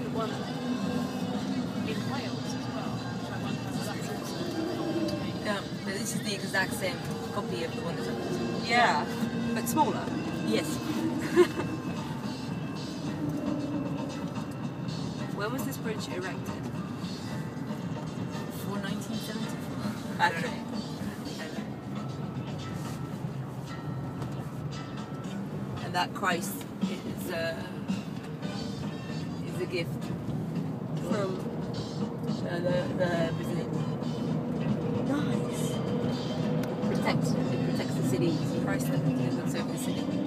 like the one in Wales as well, which I wonder whether that's also to me. But this is the exact same copy of the one that's up. Yeah, but smaller. Yes. When was this bridge erected? For 1974. I don't know. And that Christ is a gift From the Brazilian. Nice. It protects the city. Christ that looks over the city.